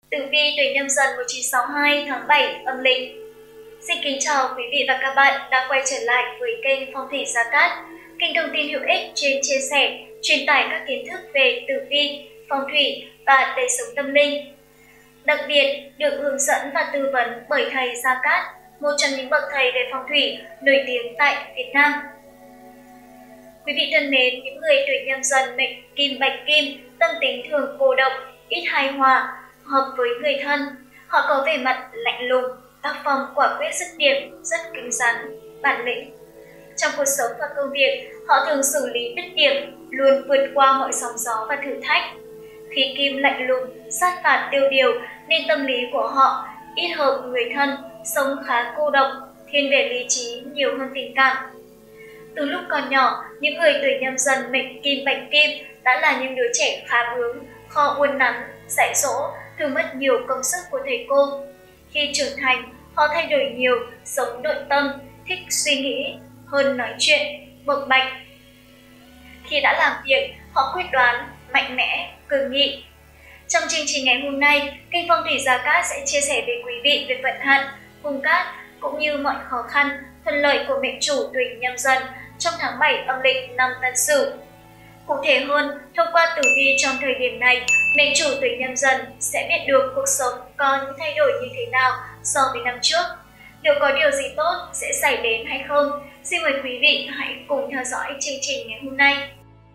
Tử vi tuổi Nhâm Dần 1962 tháng 7 âm lịch. Xin kính chào quý vị và các bạn đã quay trở lại với kênh Phong thủy Gia Cát, kênh thông tin hữu ích chuyên chia sẻ, truyền tải các kiến thức về tử vi, phong thủy và đời sống tâm linh. Đặc biệt được hướng dẫn và tư vấn bởi thầy Gia Cát, một trong những bậc thầy về phong thủy nổi tiếng tại Việt Nam. Quý vị thân mến, những người tuổi Nhâm Dần mệnh Kim Bạch Kim, tâm tính thường cô độc, ít hài hòa, hợp với người thân. Họ có vẻ mặt lạnh lùng, tác phong quả quyết dứt điểm, rất cứng rắn, bản lĩnh. Trong cuộc sống và công việc, họ thường xử lý dứt điểm, luôn vượt qua mọi sóng gió và thử thách. Khí kim lạnh lùng, sát phạt tiêu điều nên tâm lý của họ ít hợp người thân, sống khá cô độc, thiên về lý trí nhiều hơn tình cảm. Từ lúc còn nhỏ, những người tuổi Nhâm Dần mệnh Kim Bạch Kim đã là những đứa trẻ khá bướng, khó uốn nắn, dạy dỗ, thường mất nhiều công sức của thầy cô. Khi trưởng thành, họ thay đổi nhiều, sống nội tâm, thích suy nghĩ hơn nói chuyện, bộc bạch. Khi đã làm việc, họ quyết đoán, mạnh mẽ, cường nghị. Trong chương trình ngày hôm nay, kênh Phong thủy Gia Cát sẽ chia sẻ với quý vị về vận hạn, cung cát cũng như mọi khó khăn, thuận lợi của mệnh chủ tuổi Nhâm Dần trong tháng 7 âm lịch năm Tân Sửu. Cụ thể hơn, thông qua tử vi trong thời điểm này, mệnh chủ tuổi Nhâm Dần sẽ biết được cuộc sống có những thay đổi như thế nào so với năm trước. Liệu có điều gì tốt sẽ xảy đến hay không? Xin mời quý vị hãy cùng theo dõi chương trình ngày hôm nay.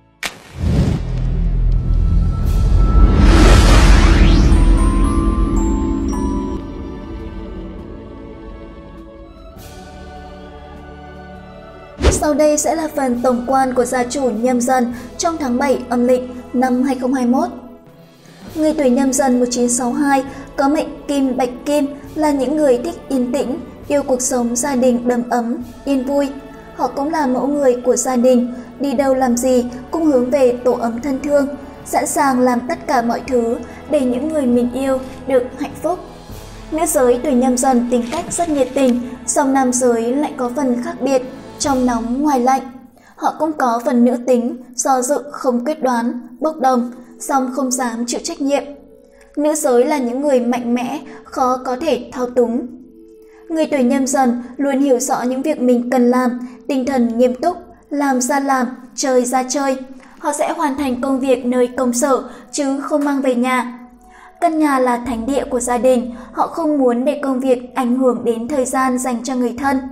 Sau đây sẽ là phần tổng quan của gia chủ Nhâm Dần trong tháng 7 âm lịch năm 2021. Người tuổi Nhâm Dần 1962 có mệnh Kim Bạch Kim là những người thích yên tĩnh, yêu cuộc sống gia đình đầm ấm, yên vui. Họ cũng là mẫu người của gia đình, đi đâu làm gì cũng hướng về tổ ấm thân thương, sẵn sàng làm tất cả mọi thứ để những người mình yêu được hạnh phúc. Nữ giới tuổi Nhâm Dần tính cách rất nhiệt tình, song nam giới lại có phần khác biệt, trong nóng ngoài lạnh. Họ cũng có phần nữ tính, do dự không quyết đoán, bốc đồng, song không dám chịu trách nhiệm. Nữ giới là những người mạnh mẽ, khó có thể thao túng. Người tuổi Nhâm Dần luôn hiểu rõ những việc mình cần làm, tinh thần nghiêm túc, làm ra làm, chơi ra chơi. Họ sẽ hoàn thành công việc nơi công sở chứ không mang về nhà. Căn nhà là thánh địa của gia đình, họ không muốn để công việc ảnh hưởng đến thời gian dành cho người thân.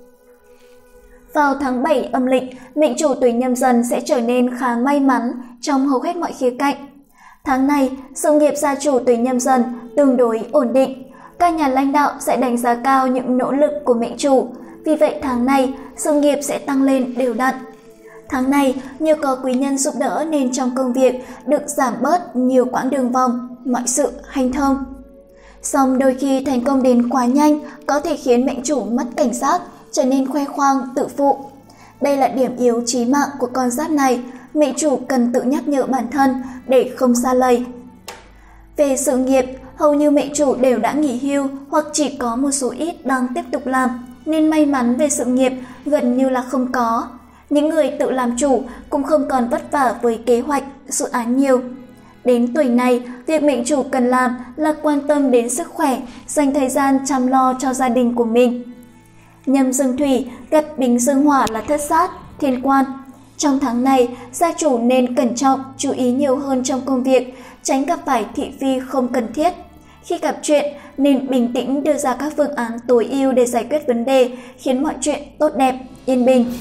Vào tháng 7 âm lịch, mệnh chủ tuổi Nhâm Dần sẽ trở nên khá may mắn trong hầu hết mọi khía cạnh. Tháng này, sự nghiệp gia chủ tuổi Nhâm Dần tương đối ổn định. Các nhà lãnh đạo sẽ đánh giá cao những nỗ lực của mệnh chủ, vì vậy tháng này sự nghiệp sẽ tăng lên đều đặn. Tháng này, nhờ có quý nhân giúp đỡ nên trong công việc được giảm bớt nhiều quãng đường vòng, mọi sự hanh thông. Song đôi khi thành công đến quá nhanh có thể khiến mệnh chủ mất cảnh giác, trở nên khoe khoang, tự phụ. Đây là điểm yếu chí mạng của con giáp này, mệnh chủ cần tự nhắc nhở bản thân để không sa lầy. Về sự nghiệp, hầu như mệnh chủ đều đã nghỉ hưu hoặc chỉ có một số ít đang tiếp tục làm, nên may mắn về sự nghiệp gần như là không có. Những người tự làm chủ cũng không còn vất vả với kế hoạch, dự án nhiều. Đến tuổi này, việc mệnh chủ cần làm là quan tâm đến sức khỏe, dành thời gian chăm lo cho gia đình của mình. Nhâm dương thủy gặp bính dương hỏa là thất sát, thiên quan. Trong tháng này, gia chủ nên cẩn trọng, chú ý nhiều hơn trong công việc, tránh gặp phải thị phi không cần thiết. Khi gặp chuyện, nên bình tĩnh đưa ra các phương án tối ưu để giải quyết vấn đề, khiến mọi chuyện tốt đẹp, yên bình.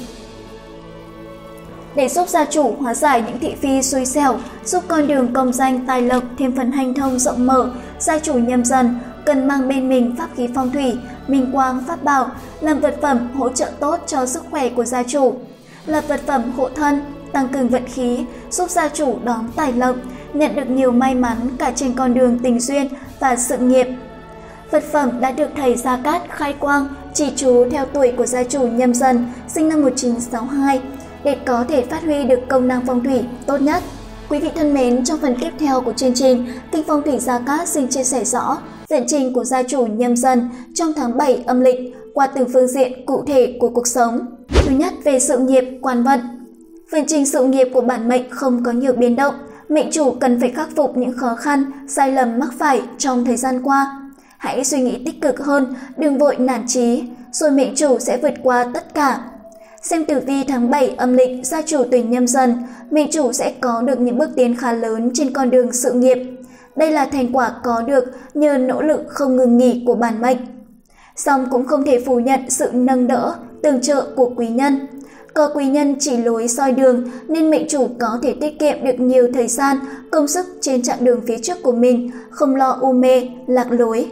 Để giúp gia chủ hóa giải những thị phi xui xẻo, giúp con đường công danh tài lộc thêm phần hanh thông rộng mở, gia chủ Nhâm Dần cần mang bên mình pháp khí phong thủy, minh quang pháp bảo, làm vật phẩm hỗ trợ tốt cho sức khỏe của gia chủ, là vật phẩm hộ thân, tăng cường vận khí, giúp gia chủ đón tài lộc, nhận được nhiều may mắn cả trên con đường tình duyên và sự nghiệp. Vật phẩm đã được thầy Gia Cát khai quang, chỉ chú theo tuổi của gia chủ Nhâm Dần, sinh năm 1962, để có thể phát huy được công năng phong thủy tốt nhất. Quý vị thân mến, trong phần tiếp theo của chương trình, kênh Phong thủy Gia Cát xin chia sẻ rõ vận trình của gia chủ Nhâm Dần trong tháng 7 âm lịch qua từng phương diện cụ thể của cuộc sống. Thứ nhất, về sự nghiệp, quan vận. Vận trình sự nghiệp của bản mệnh không có nhiều biến động, mệnh chủ cần phải khắc phục những khó khăn, sai lầm mắc phải trong thời gian qua. Hãy suy nghĩ tích cực hơn, đừng vội nản chí, rồi mệnh chủ sẽ vượt qua tất cả. Xem tử vi tháng 7 âm lịch gia chủ tuổi Nhâm Dần, mệnh chủ sẽ có được những bước tiến khá lớn trên con đường sự nghiệp. Đây là thành quả có được nhờ nỗ lực không ngừng nghỉ của bản mệnh. Song cũng không thể phủ nhận sự nâng đỡ, tương trợ của quý nhân. Có quý nhân chỉ lối soi đường nên mệnh chủ có thể tiết kiệm được nhiều thời gian, công sức trên chặng đường phía trước của mình, không lo u mê, lạc lối.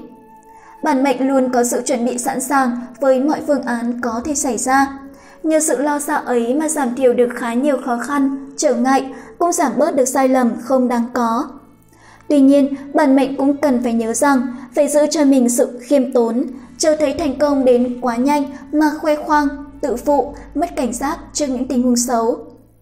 Bản mệnh luôn có sự chuẩn bị sẵn sàng với mọi phương án có thể xảy ra. Nhờ sự lo sợ ấy mà giảm thiểu được khá nhiều khó khăn, trở ngại, cũng giảm bớt được sai lầm không đáng có. Tuy nhiên, bản mệnh cũng cần phải nhớ rằng phải giữ cho mình sự khiêm tốn, chờ thấy thành công đến quá nhanh mà khoe khoang, tự phụ, mất cảnh giác trước những tình huống xấu.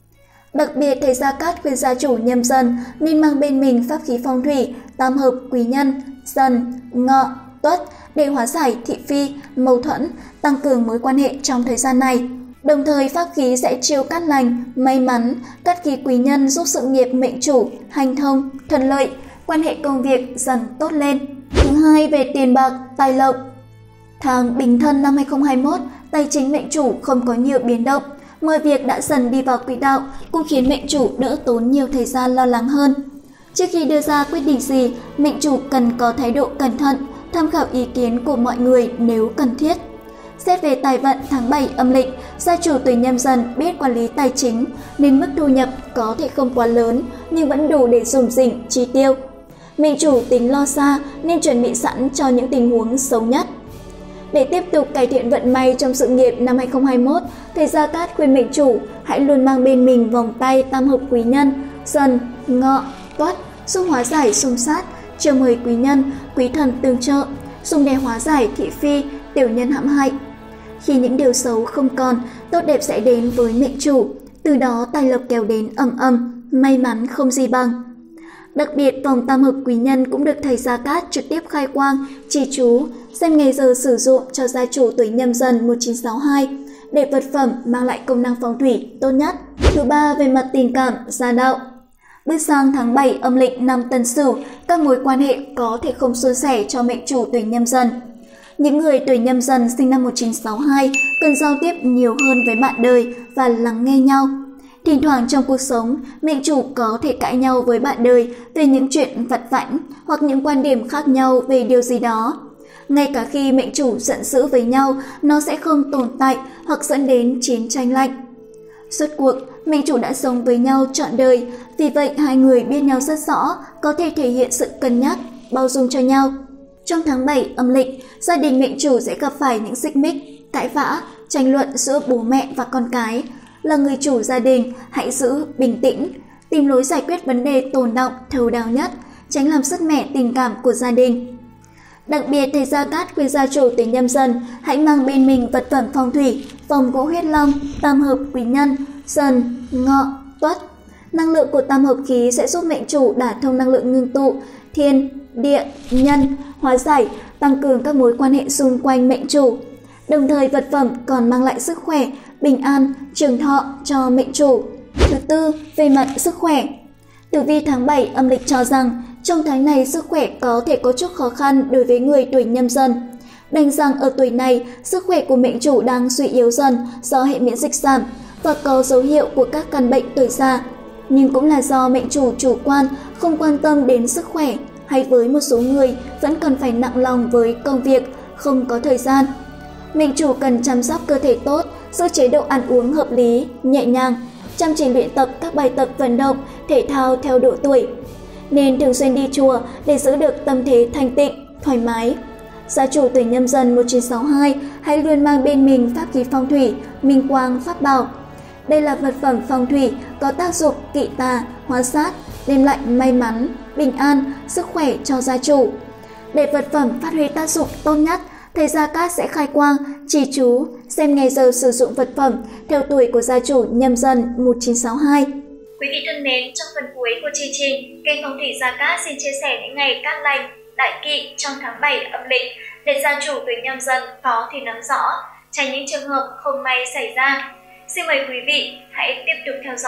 Đặc biệt, thầy Gia Cát khuyên gia chủ Nhâm Dần nên mang bên mình pháp khí phong thủy tam hợp quý nhân, Dần, Ngọ, Tuất để hóa giải thị phi, mâu thuẫn, tăng cường mối quan hệ trong thời gian này. Đồng thời, pháp khí sẽ chiêu cát lành, may mắn, cát khí quý nhân giúp sự nghiệp mệnh chủ hành thông, thuận lợi, quan hệ công việc dần tốt lên. Thứ hai, về tiền bạc, tài lộc. Tháng Bính Thân năm 2021, tài chính mệnh chủ không có nhiều biến động, mọi việc đã dần đi vào quỹ đạo, cũng khiến mệnh chủ đỡ tốn nhiều thời gian lo lắng hơn. Trước khi đưa ra quyết định gì, mệnh chủ cần có thái độ cẩn thận, tham khảo ý kiến của mọi người nếu cần thiết. Xét về tài vận tháng 7 âm lịch, gia chủ tuổi Nhâm Dần biết quản lý tài chính nên mức thu nhập có thể không quá lớn nhưng vẫn đủ để dùng dỉnh chi tiêu. Mệnh chủ tính lo xa nên chuẩn bị sẵn cho những tình huống xấu nhất. Để tiếp tục cải thiện vận may trong sự nghiệp năm 2021, thầy Gia Cát khuyên mệnh chủ hãy luôn mang bên mình vòng tay tam hợp quý nhân, Dần, Ngọ, Tuất, giúp hóa giải xung sát, chiêu mời quý nhân, quý thần tương trợ, dùng để hóa giải thị phi, tiểu nhân hãm hại. Khi những điều xấu không còn, tốt đẹp sẽ đến với mệnh chủ, từ đó tài lộc kéo đến ầm ầm, may mắn không gì bằng. Đặc biệt, vòng tam hợp quý nhân cũng được thầy Gia Cát trực tiếp khai quang, chỉ chú, xem ngày giờ sử dụng cho gia chủ tuổi Nhâm Dần 1962 để vật phẩm mang lại công năng phong thủy tốt nhất. Thứ ba, về mặt tình cảm, gia đạo. Bước sang tháng 7 âm lịch năm Tân Sửu, các mối quan hệ có thể không suôn sẻ cho mệnh chủ tuổi Nhâm Dần. Những người tuổi Nhâm Dần sinh năm 1962 cần giao tiếp nhiều hơn với bạn đời và lắng nghe nhau. Thỉnh thoảng trong cuộc sống, mệnh chủ có thể cãi nhau với bạn đời về những chuyện vặt vãnh hoặc những quan điểm khác nhau về điều gì đó. Ngay cả khi mệnh chủ giận dữ với nhau, nó sẽ không tồn tại hoặc dẫn đến chiến tranh lạnh. Suốt cuộc, mệnh chủ đã sống với nhau trọn đời, vì vậy hai người biết nhau rất rõ, có thể thể hiện sự cân nhắc, bao dung cho nhau. Trong tháng 7 âm lịch, gia đình mệnh chủ sẽ gặp phải những xích mích, cãi vã, tranh luận giữa bố mẹ và con cái. Là người chủ gia đình, hãy giữ bình tĩnh, tìm lối giải quyết vấn đề tồn đọng thấu đáo nhất, tránh làm sứt mẻ tình cảm của gia đình. Đặc biệt, thầy Gia Cát khuyên gia chủ tuổi Nhâm Dần hãy mang bên mình vật phẩm phong thủy, vòng gỗ huyết long, tam hợp quý nhân, Dần, Ngọ, Tuất. Năng lượng của tam hợp khí sẽ giúp mệnh chủ đả thông năng lượng ngưng tụ, thiên, địa, nhân, hóa giải, tăng cường các mối quan hệ xung quanh mệnh chủ. Đồng thời, vật phẩm còn mang lại sức khỏe, bình an, trường thọ cho mệnh chủ. Thứ tư, về mặt sức khỏe. Tử vi tháng 7 âm lịch cho rằng trong tháng này sức khỏe có thể có chút khó khăn đối với người tuổi Nhâm Dần. Đành rằng ở tuổi này, sức khỏe của mệnh chủ đang suy yếu dần do hệ miễn dịch giảm và có dấu hiệu của các căn bệnh tuổi già. Nhưng cũng là do mệnh chủ chủ quan, không quan tâm đến sức khỏe, hay với một số người vẫn cần phải nặng lòng với công việc, không có thời gian. Mệnh chủ cần chăm sóc cơ thể tốt, giữ chế độ ăn uống hợp lý, nhẹ nhàng, chăm chỉ luyện tập các bài tập vận động, thể thao theo độ tuổi. Nên thường xuyên đi chùa để giữ được tâm thế thanh tịnh, thoải mái. Gia chủ tuổi Nhâm Dần 1962 hãy luôn mang bên mình pháp khí phong thủy, minh quang pháp bảo. Đây là vật phẩm phong thủy có tác dụng kỵ tà, hóa sát, đem lại may mắn, bình an, sức khỏe cho gia chủ. Để vật phẩm phát huy tác dụng tốt nhất, thầy Gia Cát sẽ khai quang, chỉ chú, xem ngày giờ sử dụng vật phẩm theo tuổi của gia chủ Nhâm Dần 1962. Quý vị thân mến, trong phần cuối của chương trình, kênh Phong thủy Gia Cát xin chia sẻ những ngày cát lành, đại kỵ trong tháng 7 âm lịch để gia chủ tuổi Nhâm Dần có thể nắm rõ, tránh những trường hợp không may xảy ra. Xin mời quý vị hãy tiếp tục theo dõi.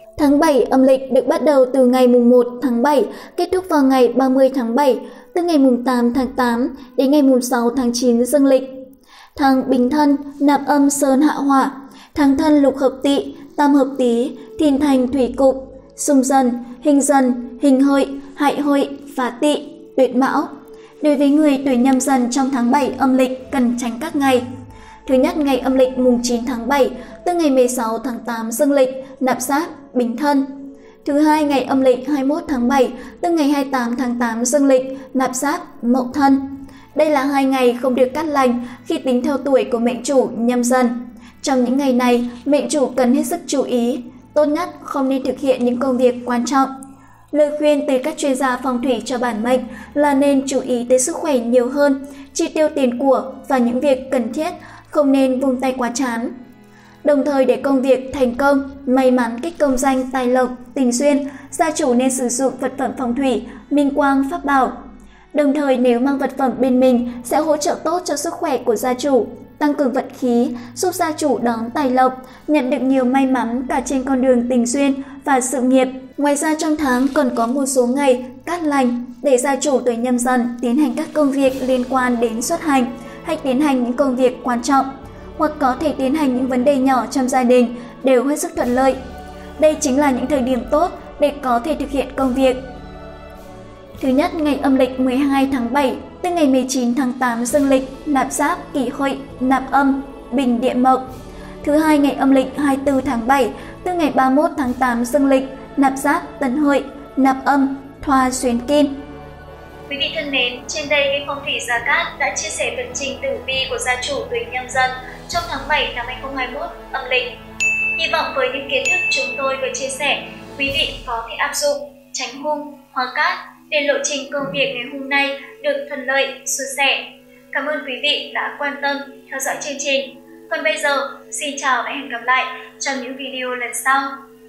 Tháng 7 âm lịch được bắt đầu từ ngày mùng 1 tháng 7, kết thúc vào ngày 30 tháng 7, từ ngày mùng 8 tháng 8 đến ngày mùng 6 tháng 9 dương lịch. Tháng Bính Thân, nạp âm Sơn Hạ Hỏa. Tháng Thân lục hợp Tỵ, tam hợp Tý, thìn thành thủy cục, xung dần, hình hợi, hại hợi, phá Tỵ, tuyệt Mão. Đối với người tuổi Nhâm Dần trong tháng 7 âm lịch cần tránh các ngày. Thứ nhất, ngày âm lịch mùng 9 tháng 7, từ ngày 16 tháng 8 dương lịch, nạp giáp, Bính Thân. Thứ hai, ngày âm lịch 21 tháng 7, từ ngày 28 tháng 8 dương lịch, nạp giáp, Mậu Thân. Đây là 2 ngày không được cát lành khi tính theo tuổi của mệnh chủ Nhâm Dần. Trong những ngày này, mệnh chủ cần hết sức chú ý, tốt nhất không nên thực hiện những công việc quan trọng. Lời khuyên từ các chuyên gia phong thủy cho bản mệnh là nên chú ý tới sức khỏe nhiều hơn, chi tiêu tiền của và những việc cần thiết, không nên vung tay quá chán. Đồng thời để công việc thành công, may mắn, kích công danh, tài lộc, tình duyên, gia chủ nên sử dụng vật phẩm phong thủy, minh quang, pháp bảo. Đồng thời nếu mang vật phẩm bên mình sẽ hỗ trợ tốt cho sức khỏe của gia chủ, tăng cường vận khí, giúp gia chủ đón tài lộc, nhận được nhiều may mắn cả trên con đường tình duyên và sự nghiệp. Ngoài ra trong tháng còn có một số ngày cát lành để gia chủ tuổi Nhâm Dần tiến hành các công việc liên quan đến xuất hành hay tiến hành những công việc quan trọng, hoặc có thể tiến hành những vấn đề nhỏ trong gia đình đều hết sức thuận lợi. Đây chính là những thời điểm tốt để có thể thực hiện công việc. Thứ nhất, ngày âm lịch 12 tháng 7, từ ngày 19 tháng 8 dương lịch, nạp giáp, Kỷ Hợi, nạp âm, Bình Địa Mộc. Thứ hai, ngày âm lịch 24 tháng 7, từ ngày 31 tháng 8 dương lịch, nạp giáp, Tân Hợi, nạp âm, Thoa Xuyến Kim. Quý vị thân mến, trên đây kênh Phong thủy Gia Cát đã chia sẻ tường trình tử vi của gia chủ tuổi Nhâm Dần trong tháng 7 năm 2021 âm lịch. Hy vọng với những kiến thức chúng tôi vừa chia sẻ, quý vị có thể áp dụng, tránh hung, hóa cát để lộ trình công việc ngày hôm nay được thuận lợi, suôn sẻ. Cảm ơn quý vị đã quan tâm theo dõi chương trình. Còn bây giờ, xin chào và hẹn gặp lại trong những video lần sau.